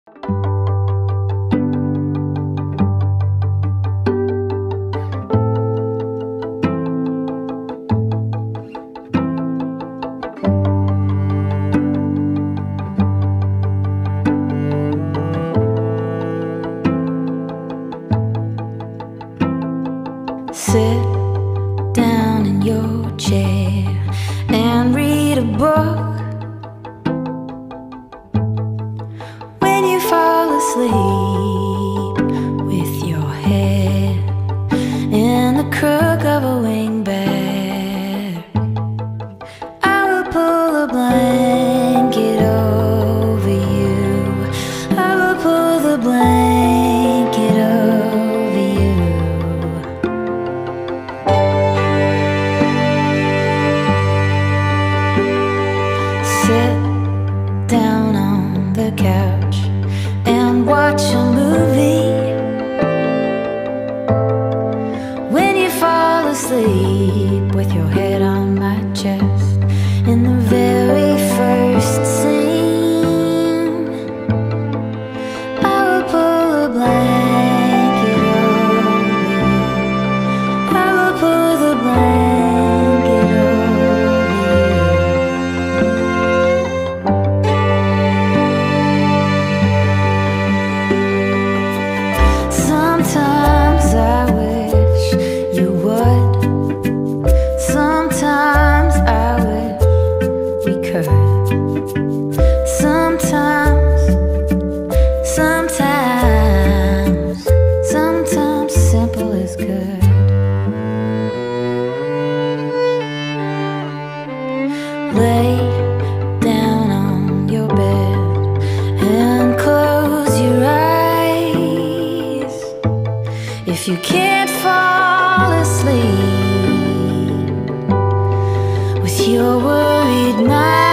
Sit down in your chair and read a book. When you fall asleep with your head in the crook of a wingbat, I will pull a blanket over you. I will pull the blanket over you. Sit down on the couch and watch a movie. When you fall asleep with your head on my chest in the very first scene, I will pull a blanket over you. I will pull the blanket over you. Sometimes I wish you would. Sometimes I wish we could. Sometimes simple is good. Lay down on your bed and close your eyes. If you can't fall asleep with your worried mind,